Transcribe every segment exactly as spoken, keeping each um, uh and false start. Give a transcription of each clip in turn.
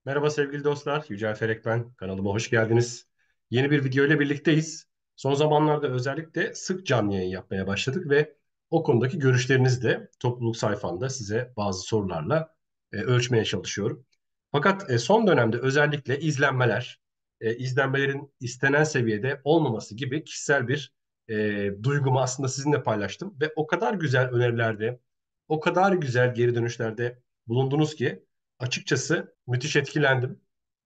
Merhaba sevgili dostlar, Yücel Ferek ben. Kanalıma hoş geldiniz. Yeni bir video ile birlikteyiz. Son zamanlarda özellikle sık canlı yayın yapmaya başladık ve o konudaki görüşlerinizi de topluluk sayfamda size bazı sorularla e, ölçmeye çalışıyorum. Fakat e, son dönemde özellikle izlenmeler, e, izlenmelerin istenen seviyede olmaması gibi kişisel bir e, duygumu aslında sizinle paylaştım. Ve o kadar güzel önerilerde, o kadar güzel geri dönüşlerde bulundunuz ki açıkçası müthiş etkilendim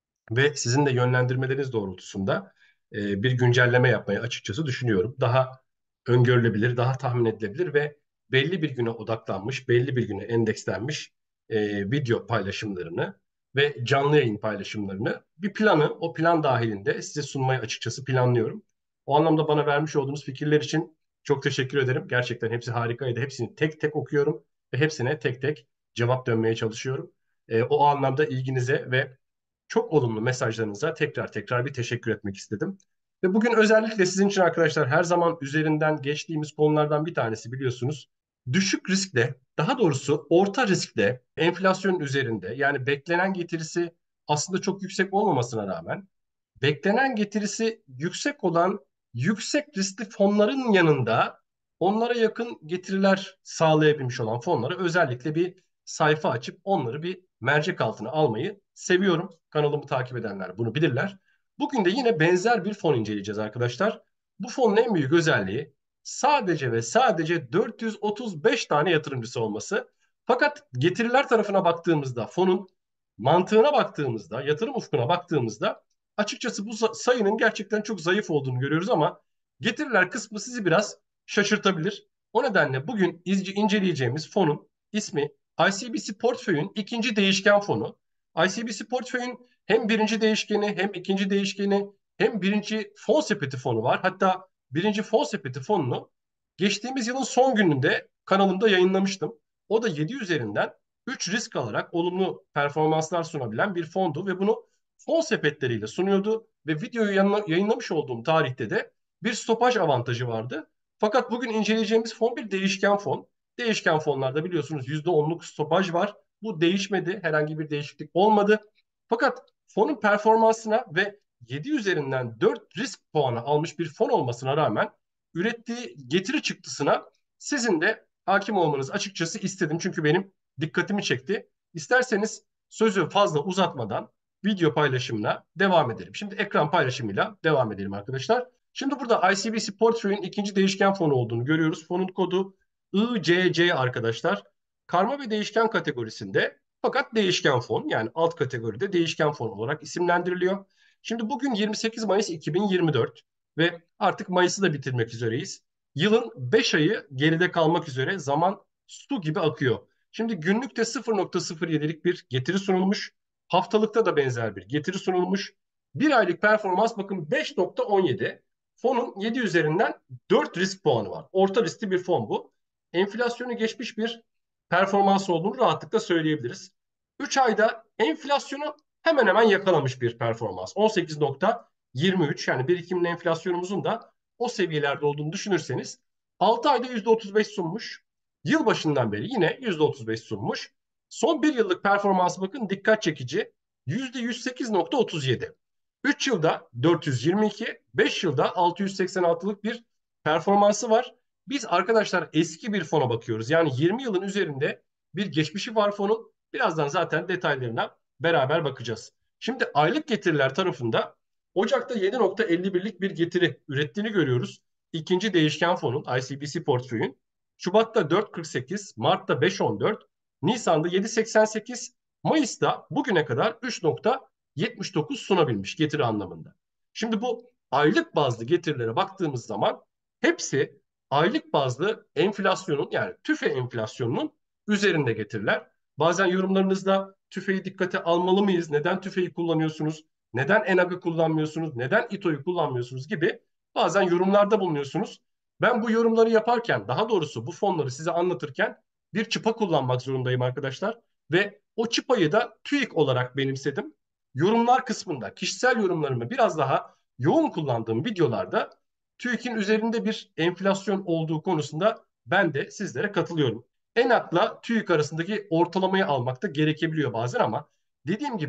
ve sizin de yönlendirmeleriniz doğrultusunda e, bir güncelleme yapmayı açıkçası düşünüyorum. Daha öngörülebilir, daha tahmin edilebilir ve belli bir güne odaklanmış, belli bir güne endekslenmiş e, video paylaşımlarını ve canlı yayın paylaşımlarını bir planı, o plan dahilinde size sunmayı açıkçası planlıyorum. O anlamda bana vermiş olduğunuz fikirler için çok teşekkür ederim. Gerçekten hepsi harikaydı. Hepsini tek tek okuyorum ve hepsine tek tek cevap dönmeye çalışıyorum. E, o anlamda ilginize ve çok olumlu mesajlarınıza tekrar tekrar bir teşekkür etmek istedim. Ve bugün özellikle sizin için arkadaşlar her zaman üzerinden geçtiğimiz konulardan bir tanesi biliyorsunuz. Düşük riskle, daha doğrusu orta riskle enflasyonun üzerinde yani beklenen getirisi aslında çok yüksek olmamasına rağmen beklenen getirisi yüksek olan yüksek riskli fonların yanında onlara yakın getiriler sağlayabilmiş olan fonlara özellikle bir sayfa açıp onları bir mercek altına almayı seviyorum. Kanalımı takip edenler bunu bilirler. Bugün de yine benzer bir fon inceleyeceğiz arkadaşlar. Bu fonun en büyük özelliği sadece ve sadece dört yüz otuz beş tane yatırımcısı olması. Fakat getiriler tarafına baktığımızda, fonun mantığına baktığımızda, yatırım ufkuna baktığımızda açıkçası bu sayının gerçekten çok zayıf olduğunu görüyoruz ama getiriler kısmı sizi biraz şaşırtabilir. O nedenle bugün izci inceleyeceğimiz fonun ismi I C B C Portföy'ün ikinci değişken fonu. I C B C Portföy'ün hem birinci değişkeni hem ikinci değişkeni hem birinci fon sepeti fonu var. Hatta birinci fon sepeti fonunu geçtiğimiz yılın son gününde kanalımda yayınlamıştım. O da yedi üzerinden üç risk alarak olumlu performanslar sunabilen bir fondu ve bunu fon sepetleriyle sunuyordu ve videoyu yayınlamış olduğum tarihte de bir stopaj avantajı vardı. Fakat bugün inceleyeceğimiz fon bir değişken fon. Değişken fonlarda biliyorsunuz yüzde onluk stopaj var. Bu değişmedi. Herhangi bir değişiklik olmadı. Fakat fonun performansına ve yedi üzerinden dört risk puanı almış bir fon olmasına rağmen ürettiği getiri çıktısına sizin de hakim olmanız açıkçası istedim. Çünkü benim dikkatimi çekti. İsterseniz sözü fazla uzatmadan video paylaşımına devam edelim. Şimdi ekran paylaşımıyla devam edelim arkadaşlar. Şimdi burada I C B C Portföy'ün ikinci değişken fonu olduğunu görüyoruz. Fonun kodu I C C arkadaşlar. Karma ve değişken kategorisinde fakat değişken fon yani alt kategoride değişken fon olarak isimlendiriliyor. Şimdi bugün yirmi sekiz Mayıs iki bin yirmi dört ve artık Mayıs'ı da bitirmek üzereyiz. Yılın beş ayı geride kalmak üzere zaman su gibi akıyor. Şimdi günlükte sıfır nokta sıfır yedilik bir getiri sunulmuş. Haftalıkta da benzer bir getiri sunulmuş. Bir aylık performans bakın beş nokta on yedi. Fonun yedi üzerinden dört risk puanı var. Orta riskli bir fon bu. Enflasyonu geçmiş bir performans olduğunu rahatlıkla söyleyebiliriz. üç ayda enflasyonu hemen hemen yakalamış bir performans. on sekiz nokta yirmi üç yani birikimin enflasyonumuzun da o seviyelerde olduğunu düşünürseniz altı ayda yüzde otuz beş sunmuş. Yılbaşından beri yine yüzde otuz beş sunmuş. Son bir yıllık performansı bakın dikkat çekici. yüzde yüz sekiz nokta otuz yedi. üç yılda dört yüz yirmi iki, beş yılda altı yüz seksen altılık bir performansı var. Biz arkadaşlar eski bir fona bakıyoruz. Yani yirmi yılın üzerinde bir geçmişi var fonun. Birazdan zaten detaylarına beraber bakacağız. Şimdi aylık getiriler tarafında Ocak'ta yedi nokta elli birlik bir getiri ürettiğini görüyoruz. İkinci değişken fonun I C B C portföyün. Şubat'ta dört nokta kırk sekiz, Mart'ta beş nokta on dört, Nisan'da yedi nokta seksen sekiz, Mayıs'ta bugüne kadar üç nokta yetmiş dokuz sunabilmiş getiri anlamında. Şimdi bu aylık bazlı getirilere baktığımız zaman hepsi aylık bazlı enflasyonun yani tüfe enflasyonunun üzerinde getiriler. Bazen yorumlarınızda tüfeyi dikkate almalı mıyız? Neden tüfeyi kullanıyorsunuz? Neden ENAG'ı kullanmıyorsunuz? Neden İTO'yu kullanmıyorsunuz gibi bazen yorumlarda bulunuyorsunuz. Ben bu yorumları yaparken daha doğrusu bu fonları size anlatırken bir çıpa kullanmak zorundayım arkadaşlar. Ve o çıpayı da TÜİK olarak benimsedim. Yorumlar kısmında kişisel yorumlarımı biraz daha yoğun kullandığım videolarda TÜİK'in üzerinde bir enflasyon olduğu konusunda ben de sizlere katılıyorum. ENAG'la TÜİK arasındaki ortalamayı almak da gerekebiliyor bazen ama dediğim gibi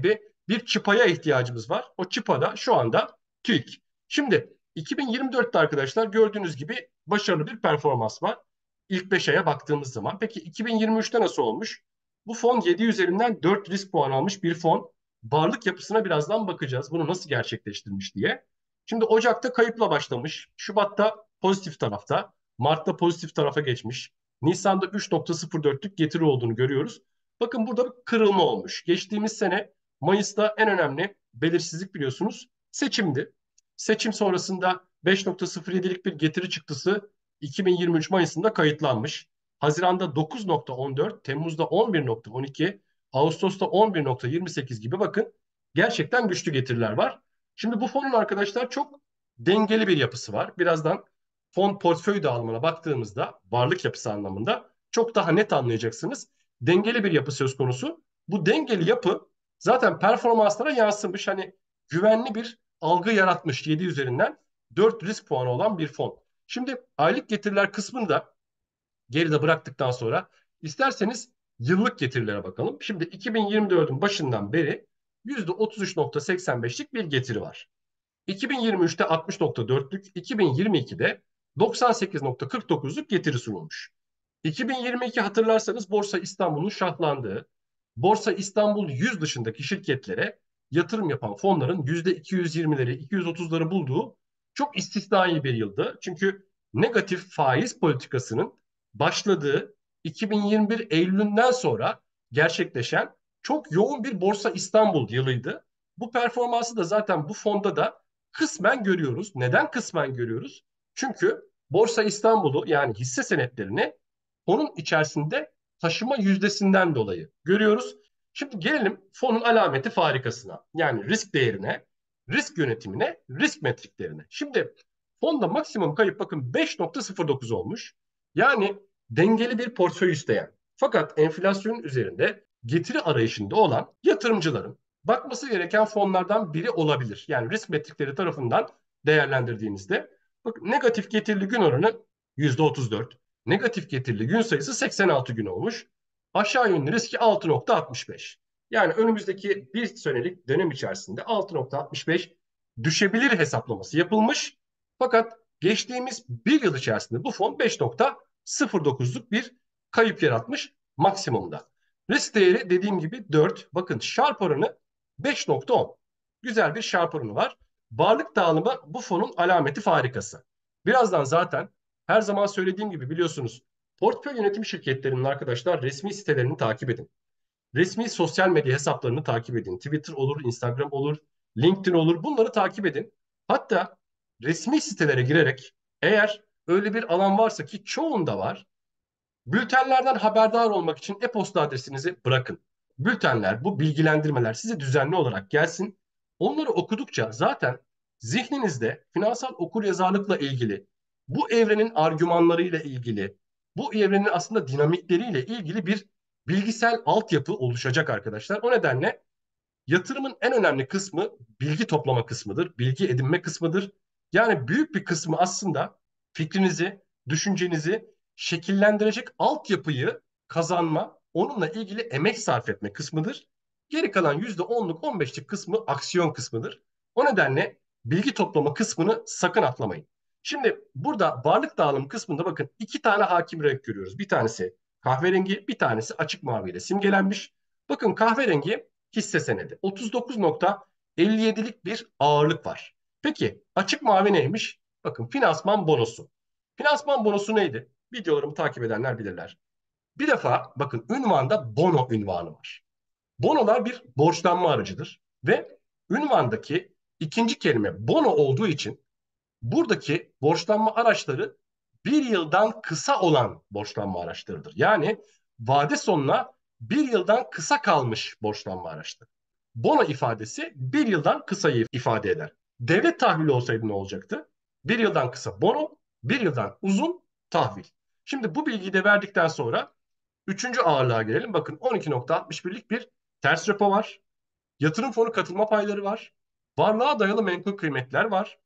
bir çıpaya ihtiyacımız var. O çıpa da şu anda TÜİK. Şimdi iki bin yirmi dörtte arkadaşlar gördüğünüz gibi başarılı bir performans var. İlk beş aya baktığımız zaman. Peki iki bin yirmi üçte nasıl olmuş? Bu fon yedi üzerinden dört risk puan almış bir fon. Varlık yapısına birazdan bakacağız. Bunu nasıl gerçekleştirmiş diye. Şimdi Ocak'ta kayıpla başlamış. Şubat'ta pozitif tarafta. Mart'ta pozitif tarafa geçmiş. Nisan'da üç nokta sıfır dörtlük getiri olduğunu görüyoruz. Bakın burada bir kırılma olmuş. Geçtiğimiz sene Mayıs'ta en önemli belirsizlik biliyorsunuz seçimdi. Seçim sonrasında beş nokta sıfır yedilik bir getiri çıktısı iki bin yirmi üç Mayıs'ında kayıtlanmış. Haziran'da dokuz nokta on dört, Temmuz'da on bir nokta on iki, Ağustos'ta on bir nokta yirmi sekiz gibi bakın gerçekten güçlü getiriler var. Şimdi bu fonun arkadaşlar çok dengeli bir yapısı var. Birazdan fon portföy dağılımına baktığımızda varlık yapısı anlamında çok daha net anlayacaksınız. Dengeli bir yapı söz konusu. Bu dengeli yapı zaten performanslara yansımış. Hani güvenli bir algı yaratmış yedi üzerinden dört risk puanı olan bir fon. Şimdi aylık getiriler kısmını da geride bıraktıktan sonra isterseniz yıllık getirilere bakalım. Şimdi iki bin yirmi dördün başından beri yüzde otuz üç nokta seksen beşlik bir getiri var. iki bin yirmi üçte altmış nokta dörtlük, iki bin yirmi ikide doksan sekiz nokta kırk dokuzluk getiri sunulmuş. iki bin yirmi iki hatırlarsanız Borsa İstanbul'un şahlandığı, Borsa İstanbul yüz dışındaki şirketlere yatırım yapan fonların yüzde iki yüz yirmileri, iki yüz otuzları bulduğu çok istisnai bir yıldı. Çünkü negatif faiz politikasının başladığı iki bin yirmi bir Eylül'ünden sonra gerçekleşen çok yoğun bir Borsa İstanbul yılıydı. Bu performansı da zaten bu fonda da kısmen görüyoruz. Neden kısmen görüyoruz? Çünkü Borsa İstanbul'u yani hisse senetlerini fonun içerisinde taşıma yüzdesinden dolayı görüyoruz. Şimdi gelelim fonun alameti farikasına. Yani risk değerine, risk yönetimine, risk metriklerine. Şimdi fonda maksimum kayıp bakın beş nokta sıfır dokuz olmuş. Yani dengeli bir portföy isteyen fakat enflasyonun üzerinde getiri arayışında olan yatırımcıların bakması gereken fonlardan biri olabilir. Yani risk metrikleri tarafından değerlendirdiğinizde bakın negatif getirili gün oranı yüzde otuz dört. Negatif getirili gün sayısı seksen altı gün olmuş. Aşağı yönlü riski altı nokta altmış beş. Yani önümüzdeki bir senelik dönem içerisinde altı nokta altmış beş düşebilir hesaplaması yapılmış. Fakat geçtiğimiz bir yıl içerisinde bu fon beş nokta sıfır dokuzluk bir kayıp yaratmış maksimumda. Risk değeri dediğim gibi dört. Bakın Sharpe oranı beş nokta on. Güzel bir Sharpe oranı var. Varlık dağılımı bu fonun alameti farikası. Birazdan zaten her zaman söylediğim gibi biliyorsunuz portföy yönetim şirketlerinin arkadaşlar resmi sitelerini takip edin. Resmi sosyal medya hesaplarını takip edin. Twitter olur, Instagram olur, LinkedIn olur. Bunları takip edin. Hatta resmi sitelere girerek eğer öyle bir alan varsa ki çoğunda var. Bültenlerden haberdar olmak için e-posta adresinizi bırakın. Bültenler, bu bilgilendirmeler size düzenli olarak gelsin. Onları okudukça zaten zihninizde finansal okuryazarlıkla ilgili, bu evrenin argümanlarıyla ilgili, bu evrenin aslında dinamikleriyle ilgili bir bilgisel altyapı oluşacak arkadaşlar. O nedenle yatırımın en önemli kısmı bilgi toplama kısmıdır, bilgi edinme kısmıdır. Yani büyük bir kısmı aslında fikrinizi, düşüncenizi şekillendirecek altyapıyı kazanma, onunla ilgili emek sarf etme kısmıdır. Geri kalan yüzde onluk on beşlik kısmı aksiyon kısmıdır. O nedenle bilgi toplama kısmını sakın atlamayın. Şimdi burada varlık dağılım kısmında bakın iki tane hakim renk görüyoruz. Bir tanesi kahverengi, bir tanesi açık mavi ile simgelenmiş. Bakın kahverengi hisse senedi. otuz dokuz nokta elli yedilik bir ağırlık var. Peki açık mavi neymiş? Bakın finansman bonosu. Finansman bonosu neydi? Videolarımı takip edenler bilirler. Bir defa bakın ünvanda bono ünvanı var. Bonolar bir borçlanma aracıdır ve ünvandaki ikinci kelime bono olduğu için buradaki borçlanma araçları bir yıldan kısa olan borçlanma araçlarıdır. Yani vade sonuna bir yıldan kısa kalmış borçlanma araçları. Bono ifadesi bir yıldan kısayı ifade eder. Devlet tahvili olsaydı ne olacaktı? Bir yıldan kısa bono, bir yıldan uzun tahvil. Şimdi bu bilgiyi de verdikten sonra üçüncü ağırlığa gelelim. Bakın on iki nokta altmış birlik bir ters repo var. Yatırım fonu katılma payları var. Varlığa dayalı menkul kıymetler var.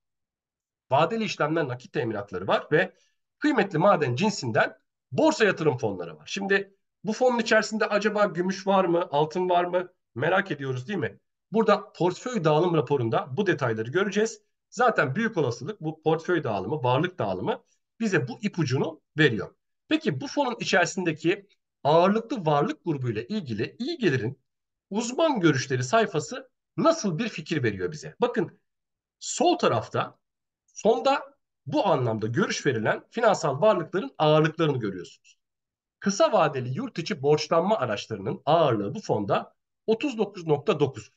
Vadeli işlemler nakit teminatları var ve kıymetli maden cinsinden borsa yatırım fonları var. Şimdi bu fonun içerisinde acaba gümüş var mı, altın var mı merak ediyoruz değil mi? Burada portföy dağılım raporunda bu detayları göreceğiz. Zaten büyük olasılık bu portföy dağılımı, varlık dağılımı bize bu ipucunu veriyor. Peki bu fonun içerisindeki ağırlıklı varlık grubu ile ilgili iyi gelirin uzman görüşleri sayfası nasıl bir fikir veriyor bize? Bakın sol tarafta fonda bu anlamda görüş verilen finansal varlıkların ağırlıklarını görüyorsunuz. Kısa vadeli yurt içi borçlanma araçlarının ağırlığı bu fonda otuz dokuz nokta dokuz.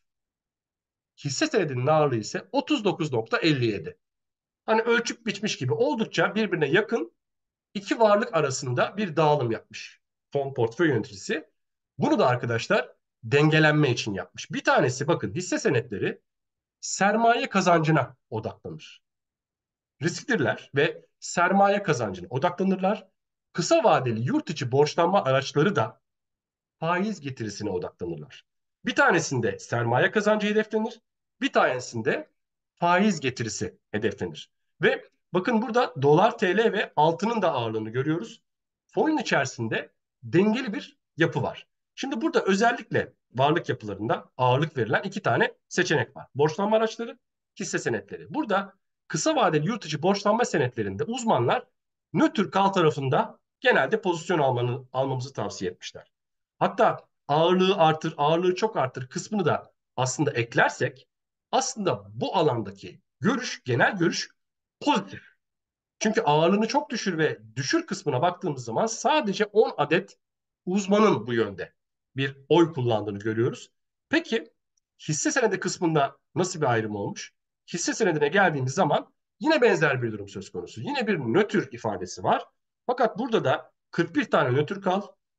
Hisse senedinin ağırlığı ise otuz dokuz nokta elli yedi. Hani ölçüp biçmiş gibi oldukça birbirine yakın iki varlık arasında bir dağılım yapmış fon portföy yöneticisi. Bunu da arkadaşlar dengelenme için yapmış. Bir tanesi bakın hisse senetleri sermaye kazancına odaklanır. Riskliler ve sermaye kazancına odaklanırlar. Kısa vadeli yurt içi borçlanma araçları da faiz getirisine odaklanırlar. Bir tanesinde sermaye kazancı hedeflenir, bir tanesinde faiz getirisi hedeflenir. Ve bakın burada dolar, T L ve altının da ağırlığını görüyoruz. Fonun içerisinde dengeli bir yapı var. Şimdi burada özellikle varlık yapılarında ağırlık verilen iki tane seçenek var. Borçlanma araçları, hisse senetleri. Burada kısa vadeli yurt içi borçlanma senetlerinde uzmanlar nötr kal tarafında genelde pozisyon almanı, almamızı tavsiye etmişler. Hatta ağırlığı artır, ağırlığı çok artır kısmını da aslında eklersek aslında bu alandaki görüş, genel görüş pozitif. Çünkü ağırlığını çok düşür ve düşür kısmına baktığımız zaman sadece on adet uzmanın bu yönde bir oy kullandığını görüyoruz. Peki hisse senedi kısmında nasıl bir ayrım olmuş? Hisse senedine geldiğimiz zaman yine benzer bir durum söz konusu. Yine bir nötr ifadesi var. Fakat burada da kırk bir tane nötr kal,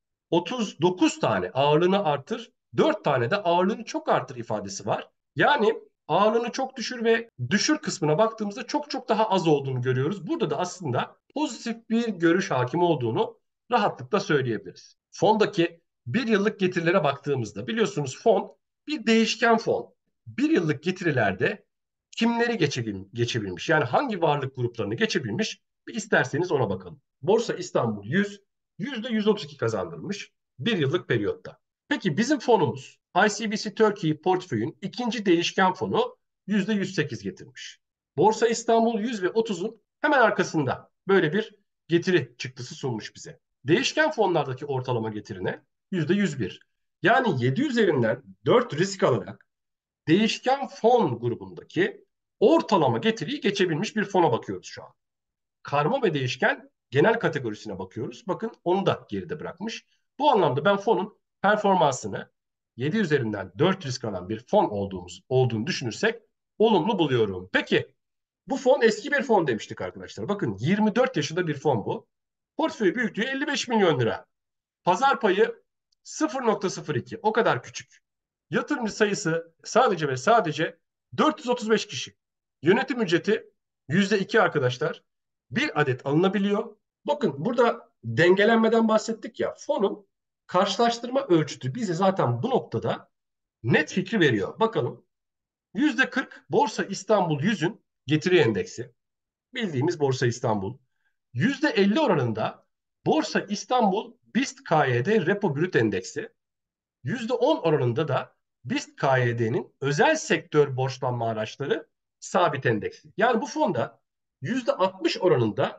otuz dokuz tane ağırlığını artır, dört tane de ağırlığını çok artır ifadesi var. Yani ağırlığını çok düşür ve düşür kısmına baktığımızda çok çok daha az olduğunu görüyoruz. Burada da aslında pozitif bir görüş hakim olduğunu rahatlıkla söyleyebiliriz. Fondaki bir yıllık getirilere baktığımızda biliyorsunuz fon bir değişken fon. Bir yıllık getirilerde kimleri geçebilmiş? Yani hangi varlık gruplarını geçebilmiş? Bir isterseniz ona bakalım. Borsa İstanbul yüz yüzde yüz otuz iki kazandırmış bir yıllık periyotta. Peki bizim fonumuz I C B C Turkey portföyün ikinci değişken fonu yüzde yüz sekiz getirmiş. Borsa İstanbul yüz ve otuzun hemen arkasında böyle bir getiri çıktısı sunmuş bize. Değişken fonlardaki ortalama getirine yüzde yüz bir. Yani yedi üzerinden dört risk alarak değişken fon grubundaki ortalama getiriyi geçebilmiş bir fona bakıyoruz şu an. Karma ve değişken genel kategorisine bakıyoruz. Bakın onu da geride bırakmış. Bu anlamda ben fonun performansını yedi üzerinden dört risk alan bir fon olduğumuz olduğunu düşünürsek olumlu buluyorum. Peki bu fon eski bir fon demiştik arkadaşlar. Bakın yirmi dört yaşında bir fon bu. Portföy büyüklüğü elli beş milyon lira. Pazar payı sıfır nokta sıfır iki. O kadar küçük. Yatırımcı sayısı sadece ve sadece dört yüz otuz beş kişi. Yönetim ücreti yüzde iki arkadaşlar. Bir adet alınabiliyor. Bakın burada dengelenmeden bahsettik ya. Fonun karşılaştırma ölçütü bize zaten bu noktada net fikri veriyor. Bakalım yüzde kırk Borsa İstanbul yüzün getiri endeksi. Bildiğimiz Borsa İstanbul. yüzde elli oranında Borsa İstanbul BIST K Y D Repo Brüt Endeksi. yüzde on oranında da BIST K Y D'nin özel sektör borçlanma araçları sabit endeksi. Yani bu fonda yüzde altmış oranında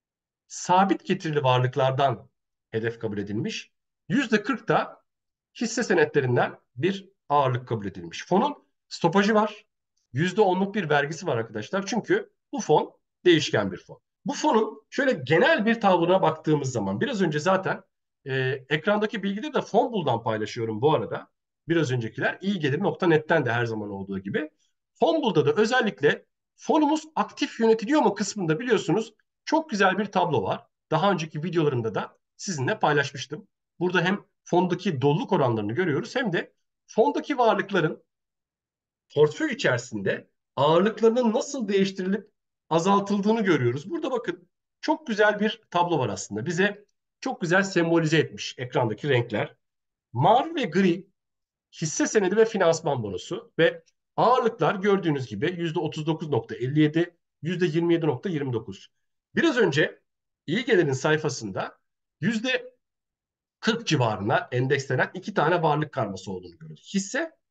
sabit getirili varlıklardan hedef kabul edilmiş. yüzde kırk da hisse senetlerinden bir ağırlık kabul edilmiş. Fonun stopajı var. yüzde onluk bir vergisi var arkadaşlar. Çünkü bu fon değişken bir fon. Bu fonun şöyle genel bir tavrına baktığımız zaman biraz önce zaten e, ekrandaki bilgileri de Fonbul'dan paylaşıyorum bu arada. Biraz öncekiler iyigelir nokta net'ten de her zaman olduğu gibi. Fonbul'da da özellikle fonumuz aktif yönetiliyor mu kısmında biliyorsunuz çok güzel bir tablo var. Daha önceki videolarımda da sizinle paylaşmıştım. Burada hem fondaki doluluk oranlarını görüyoruz hem de fondaki varlıkların portföy içerisinde ağırlıklarının nasıl değiştirilip azaltıldığını görüyoruz. Burada bakın çok güzel bir tablo var aslında. Bize çok güzel sembolize etmiş ekrandaki renkler. Mavi ve gri hisse senedi ve finansman bonosu ve ağırlıklar gördüğünüz gibi yüzde otuz dokuz nokta elli yedi, yüzde yirmi yedi nokta yirmi dokuz. Biraz önce iyi gelirin sayfasında yüzde kırk civarına endekslenen iki tane varlık karması olduğunu görüyoruz. Hisse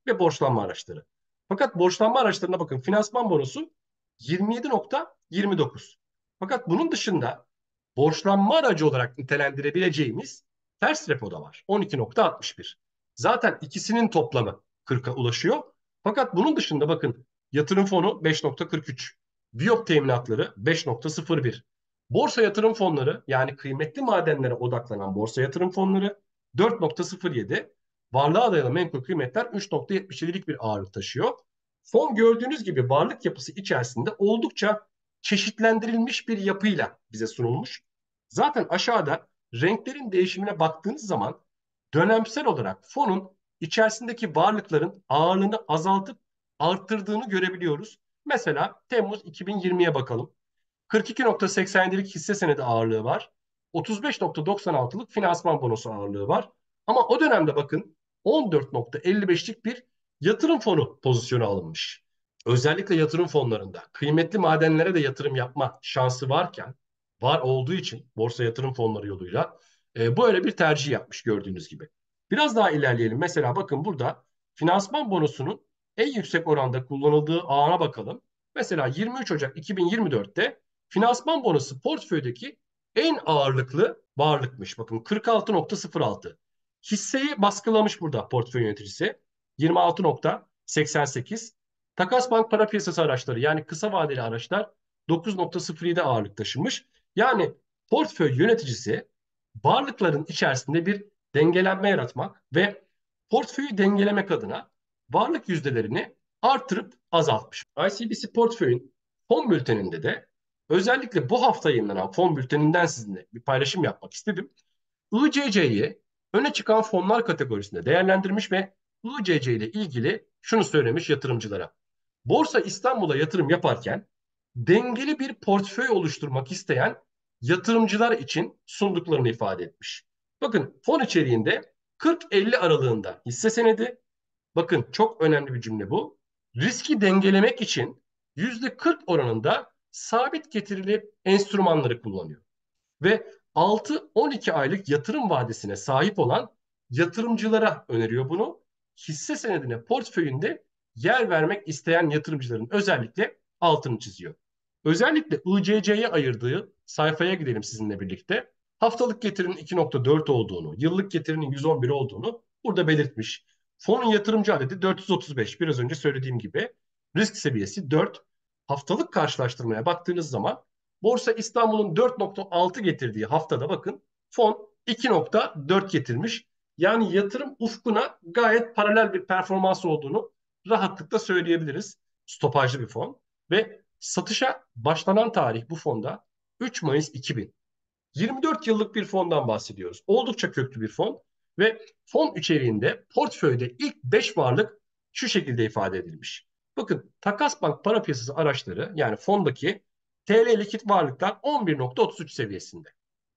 ve borçlanma araçları. Fakat borçlanma araçlarına bakın, finansman bonosu yirmi yedi nokta yirmi dokuz. Fakat bunun dışında borçlanma aracı olarak nitelendirebileceğimiz ters repo da var. on iki nokta altmış bir. Zaten ikisinin toplamı kırka ulaşıyor. Fakat bunun dışında bakın, yatırım fonu beş nokta kırk üç. Viyop teminatları beş nokta sıfır bir. Borsa yatırım fonları, yani kıymetli madenlere odaklanan borsa yatırım fonları dört nokta sıfır yedi. Varlığa dayalı menkul kıymetler üç nokta yetmiş yedilik bir ağırlık taşıyor. Fon gördüğünüz gibi varlık yapısı içerisinde oldukça çeşitlendirilmiş bir yapıyla bize sunulmuş. Zaten aşağıda renklerin değişimine baktığınız zaman dönemsel olarak fonun içerisindeki varlıkların ağırlığını azaltıp arttırdığını görebiliyoruz. Mesela Temmuz iki bin yirmiye bakalım. kırk iki nokta seksen yedilik hisse senedi ağırlığı var. otuz beş nokta doksan altılık finansman bonosu ağırlığı var. Ama o dönemde bakın on dört nokta elli beşlik bir yatırım fonu pozisyonu alınmış. Özellikle yatırım fonlarında kıymetli madenlere de yatırım yapma şansı varken, var olduğu için borsa yatırım fonları yoluyla e, böyle bir tercih yapmış gördüğünüz gibi. Biraz daha ilerleyelim. Mesela bakın burada finansman bonosunun en yüksek oranda kullanıldığı ana bakalım. Mesela yirmi üç Ocak iki bin yirmi dörtte finansman bonosu portföydeki en ağırlıklı varlıkmış. Bakın kırk altı nokta sıfır altı. Hisseyi baskılamış burada portföy yöneticisi. yirmi altı nokta seksen sekiz. Takas bank para piyasası araçları, yani kısa vadeli araçlar dokuz nokta sıfır yedi ağırlık taşımış. Yani portföy yöneticisi varlıkların içerisinde bir dengelenme yaratmak ve portföyü dengelemek adına varlık yüzdelerini artırıp azaltmış. I C B C Portföy'ün fon bülteninde de özellikle bu hafta yayınlanan fon bülteninden sizinle bir paylaşım yapmak istedim. I C C'yi öne çıkan fonlar kategorisinde değerlendirmiş ve I C C ile ilgili şunu söylemiş yatırımcılara. Borsa İstanbul'a yatırım yaparken dengeli bir portföy oluşturmak isteyen yatırımcılar için sunduklarını ifade etmiş. Bakın fon içeriğinde kırk elli aralığında hisse senedi, bakın çok önemli bir cümle bu, riski dengelemek için yüzde kırk oranında sabit getirili enstrümanları kullanıyor ve altı on iki aylık yatırım vadesine sahip olan yatırımcılara öneriyor bunu. Hisse senedine portföyünde yer vermek isteyen yatırımcıların özellikle altını çiziyor. Özellikle I C C'ye ayırdığı sayfaya gidelim sizinle birlikte. Haftalık getirinin iki nokta dört olduğunu, yıllık getirinin yüz on bir olduğunu burada belirtmiş. Fonun yatırımcı adedi dört yüz otuz beş. Biraz önce söylediğim gibi risk seviyesi dört. Haftalık karşılaştırmaya baktığınız zaman Borsa İstanbul'un dört nokta altı getirdiği haftada bakın fon iki nokta dört getirmiş. Yani yatırım ufkuna gayet paralel bir performans olduğunu rahatlıkla söyleyebiliriz. Stopajlı bir fon ve satışa başlanan tarih bu fonda üç Mayıs iki bin. yirmi dört yıllık bir fondan bahsediyoruz. Oldukça köklü bir fon ve fon içeriğinde portföyde ilk beş varlık şu şekilde ifade edilmiş. Bakın takas bank para piyasası araçları, yani fondaki T L likit varlıklar on bir nokta otuz üç seviyesinde.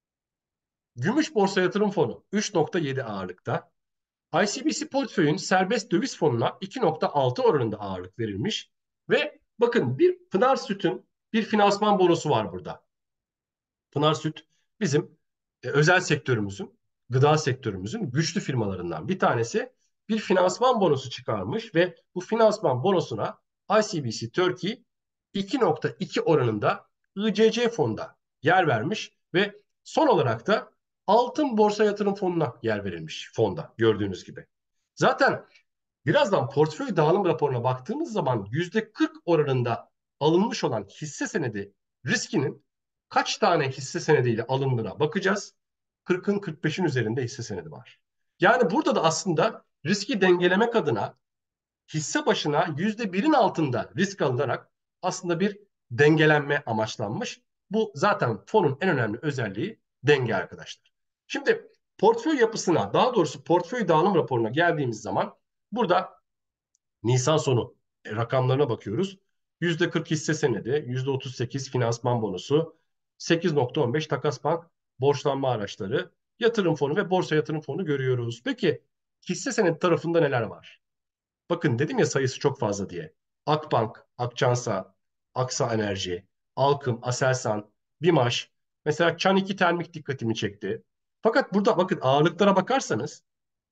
Gümüş borsa yatırım fonu üç nokta yedi ağırlıkta. I C B C portföyün serbest döviz fonuna iki nokta altı oranında ağırlık verilmiş. Ve bakın bir Pınar Süt'ün bir finansman bonosu var burada. Pınar Süt bizim e, özel sektörümüzün, gıda sektörümüzün güçlü firmalarından bir tanesi. Bir finansman bonosu çıkarmış ve bu finansman bonosuna I C B C Turkey iki nokta iki oranında I C C fonda yer vermiş ve son olarak da altın borsa yatırım fonuna yer verilmiş fonda gördüğünüz gibi. Zaten birazdan portföy dağılım raporuna baktığımız zaman yüzde kırk oranında alınmış olan hisse senedi riskinin kaç tane hisse senediyle alındığına bakacağız. kırkın kırk beşin üzerinde hisse senedi var. Yani burada da aslında riski dengelemek adına hisse başına yüzde birin altında risk alınarak aslında bir dengelenme amaçlanmış. Bu zaten fonun en önemli özelliği, denge arkadaşlar. Şimdi portföy yapısına, daha doğrusu portföy dağılım raporuna geldiğimiz zaman burada Nisan sonu e, rakamlarına bakıyoruz. yüzde kırk hisse senedi, yüzde otuz sekiz finansman bonosu, sekiz nokta on beş takas bank borçlanma araçları, yatırım fonu ve borsa yatırım fonu görüyoruz. Peki hisse senedi tarafında neler var? Bakın dedim ya sayısı çok fazla diye. Akbank, Akçansa, Aksa Enerji, Alkım, Aselsan, Bimaş. Mesela Çan iki Termik dikkatimi çekti. Fakat burada bakın ağırlıklara bakarsanız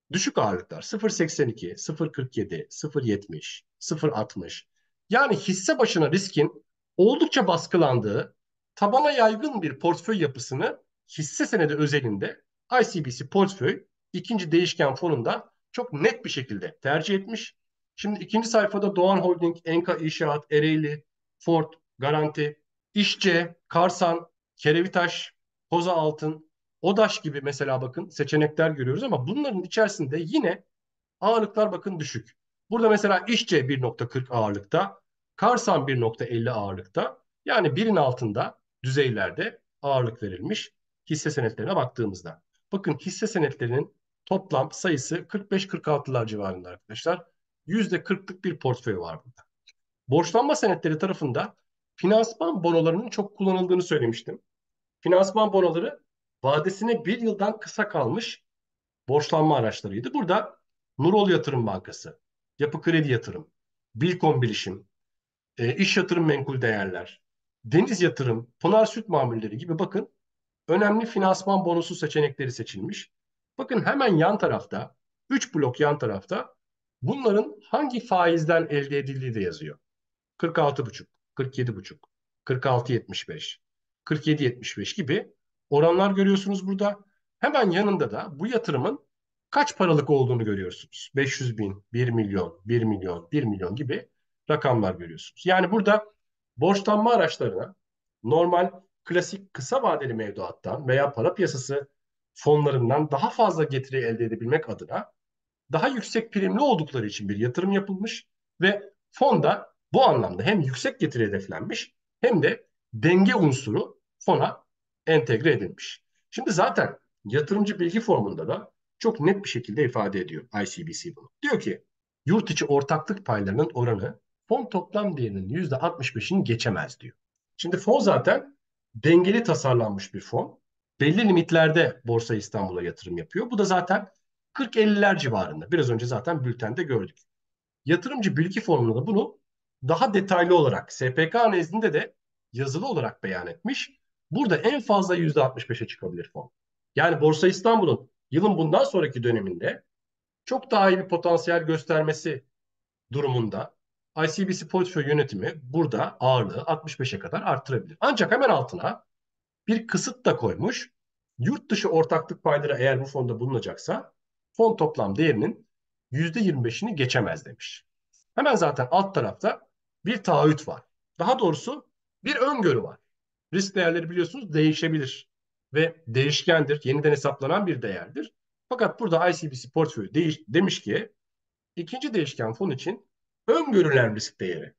Düşük ağırlıklar sıfır virgül seksen iki, sıfır virgül kırk yedi, sıfır virgül yetmiş, sıfır virgül altmış. Yani hisse başına riskin oldukça baskılandığı, tabana yaygın bir portföy yapısını hisse senedi özelinde I C B C portföy ikinci değişken fonunda çok net bir şekilde tercih etmiş. Şimdi ikinci sayfada Doğan Holding, Enka İnşaat, Ereğli, Ford, Garanti, İşçe, Karsan, Kerevitaş, Koza Altın, ODAŞ gibi mesela bakın seçenekler görüyoruz ama bunların içerisinde yine ağırlıklar bakın düşük. Burada mesela İşçe bir nokta kırk ağırlıkta, Karsan bir nokta elli ağırlıkta. Yani birin altında düzeylerde ağırlık verilmiş hisse senetlerine baktığımızda. Bakın hisse senetlerinin toplam sayısı kırk beş kırk altılar civarında arkadaşlar. yüzde kırklık bir portföy var burada. Borçlanma senetleri tarafında finansman bonolarının çok kullanıldığını söylemiştim. Finansman bonoları vadesine bir yıldan kısa kalmış borçlanma araçlarıydı. Burada Nurol Yatırım Bankası, Yapı Kredi Yatırım, Bilkom Bilişim, e, İş Yatırım Menkul Değerler, Deniz Yatırım, Pınar Süt Mamulleri gibi bakın önemli finansman bonosu seçenekleri seçilmiş. Bakın hemen yan tarafta, üç blok yan tarafta bunların hangi faizden elde edildiği de yazıyor. kırk altı buçuk, kırk yedi buçuk, kırk altı yetmiş beş, kırk yedi yetmiş beş gibi oranlar görüyorsunuz burada. Hemen yanında da bu yatırımın kaç paralık olduğunu görüyorsunuz. beş yüz bin, bir milyon, bir milyon, bir milyon gibi rakamlar görüyorsunuz. Yani burada borçlanma araçlarına normal klasik kısa vadeli mevduattan veya para piyasası fonlarından daha fazla getiri elde edebilmek adına daha yüksek primli oldukları için bir yatırım yapılmış ve fonda bu anlamda hem yüksek getiri hedeflenmiş hem de denge unsuru fona entegre edilmiş. Şimdi zaten yatırımcı bilgi formunda da çok net bir şekilde ifade ediyor I C B C bunu. Diyor ki yurt içi ortaklık paylarının oranı fon toplam değerinin yüzde altmış beşini geçemez diyor. Şimdi fon zaten dengeli tasarlanmış bir fon. Belli limitlerde Borsa İstanbul'a yatırım yapıyor. Bu da zaten kırk elliler civarında. Biraz önce zaten bültende gördük. Yatırımcı bilgi formunda bunu daha detaylı olarak S P K nezdinde de yazılı olarak beyan etmiş. Burada en fazla yüzde altmış beşe çıkabilir fon. Yani Borsa İstanbul'un yılın bundan sonraki döneminde çok daha iyi bir potansiyel göstermesi durumunda I C B C portföy yönetimi burada ağırlığı altmış beşe kadar arttırabilir. Ancak hemen altına bir kısıt da koymuş. Yurt dışı ortaklık payları eğer bu fonda bulunacaksa fon toplam değerinin yüzde yirmi beşini geçemez demiş. Hemen zaten alt tarafta bir taahhüt var. Daha doğrusu bir öngörü var. Risk değerleri biliyorsunuz değişebilir ve değişkendir, yeniden hesaplanan bir değerdir. Fakat burada I C B C portföyü değiş, demiş ki ikinci değişken fon için öngörülen risk değeri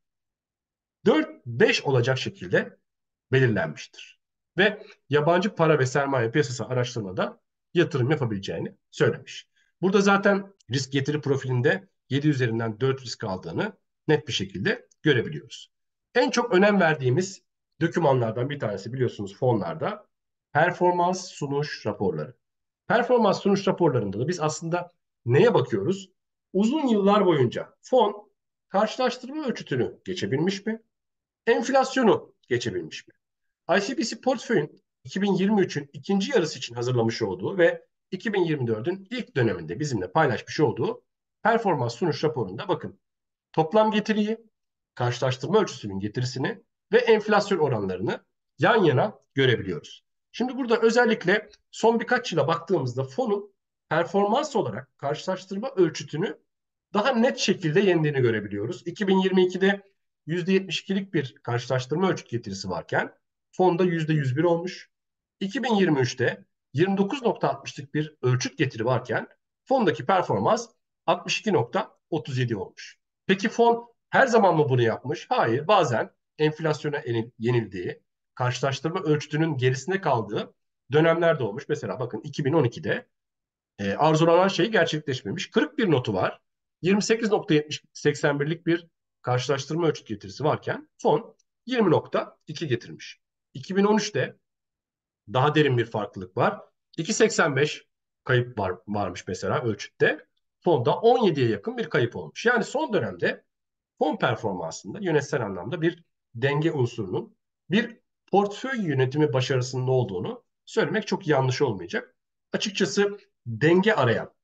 dört beş olacak şekilde belirlenmiştir. Ve yabancı para ve sermaye piyasası araştırmada yatırım yapabileceğini söylemiş. Burada zaten risk getiri profilinde yedi üzerinden dört risk aldığını net bir şekilde görebiliyoruz. En çok önem verdiğimiz dokümanlardan bir tanesi biliyorsunuz fonlarda performans sunuş raporları. Performans sunuş raporlarında da biz aslında neye bakıyoruz? Uzun yıllar boyunca fon karşılaştırma ölçütünü geçebilmiş mi? Enflasyonu geçebilmiş mi? I C B C portföyün iki bin yirmi üçün ikinci yarısı için hazırlamış olduğu ve iki bin yirmi dördün ilk döneminde bizimle paylaşmış olduğu performans sunuş raporunda bakın toplam getiriyi, karşılaştırma ölçüsünün getirisini ve enflasyon oranlarını yan yana görebiliyoruz. Şimdi burada özellikle son birkaç yıla baktığımızda fonun performans olarak karşılaştırma ölçütünü daha net şekilde yendiğini görebiliyoruz. iki bin yirmi ikide yüzde yetmiş ikilik bir karşılaştırma ölçüt getirisi varken fonda yüzde yüz bir olmuş. iki bin yirmi üçte yirmi dokuz nokta altmışlık bir ölçüt getiri varken fondaki performans altmış iki nokta otuz yedi olmuş. Peki fon her zaman mı bunu yapmış? Hayır. Bazen enflasyona yenildiği, karşılaştırma ölçütünün gerisinde kaldığı dönemler de olmuş. Mesela bakın iki bin on ikide e, arzulanan şey gerçekleşmemiş. kırk bir notu var. yirmi sekiz nokta seksen birlik bir karşılaştırma ölçüt getirisi varken fon yirmi nokta iki getirmiş. iki bin on üçte daha derin bir farklılık var. iki nokta seksen beş kayıp var, varmış mesela ölçütte. Fonda on yediye yakın bir kayıp olmuş. Yani son dönemde fon performansında yönetsel anlamda bir denge unsurunun bir portföy yönetimi başarısının olduğunu söylemek çok yanlış olmayacak. Açıkçası denge arayan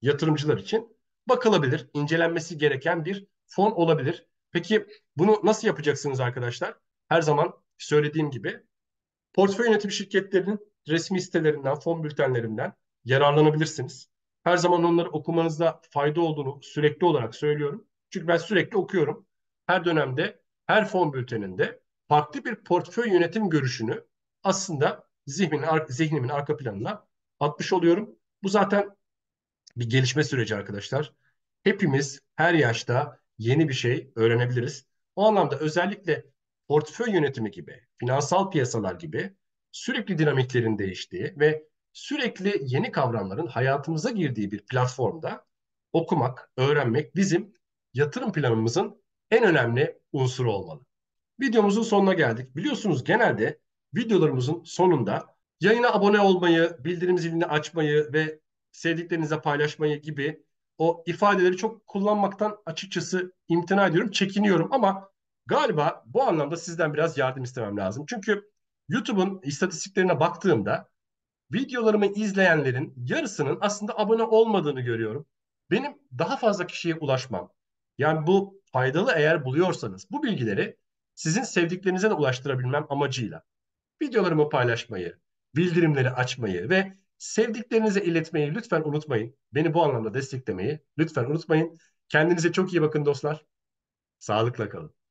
yatırımcılar için bakılabilir, incelenmesi gereken bir fon olabilir. Peki bunu nasıl yapacaksınız arkadaşlar? Her zaman söylediğim gibi portföy yönetim şirketlerinin resmi sitelerinden, fon bültenlerinden yararlanabilirsiniz. Her zaman onları okumanızda fayda olduğunu sürekli olarak söylüyorum. Çünkü ben sürekli okuyorum. Her dönemde, her fon bülteninde farklı bir portföy yönetim görüşünü aslında zihnimin, zihnimin arka planına atmış oluyorum. Bu zaten bir gelişme süreci arkadaşlar. Hepimiz her yaşta yeni bir şey öğrenebiliriz. O anlamda özellikle portföy yönetimi gibi, finansal piyasalar gibi sürekli dinamiklerin değiştiği ve sürekli yeni kavramların hayatımıza girdiği bir platformda okumak, öğrenmek bizim yatırım planımızın en önemli unsuru olmalı. Videomuzun sonuna geldik. Biliyorsunuz genelde videolarımızın sonunda yayına abone olmayı, bildirim zilini açmayı ve sevdiklerinize paylaşmayı gibi o ifadeleri çok kullanmaktan açıkçası imtina ediyorum, çekiniyorum ama galiba bu anlamda sizden biraz yardım istemem lazım. Çünkü YouTube'un istatistiklerine baktığımda videolarımı izleyenlerin yarısının aslında abone olmadığını görüyorum. Benim daha fazla kişiye ulaşmam. Yani bu faydalı eğer buluyorsanız bu bilgileri sizin sevdiklerinize de ulaştırabilmem amacıyla videolarımı paylaşmayı, bildirimleri açmayı ve sevdiklerinize iletmeyi lütfen unutmayın. Beni bu anlamda desteklemeyi lütfen unutmayın. Kendinize çok iyi bakın dostlar. Sağlıkla kalın.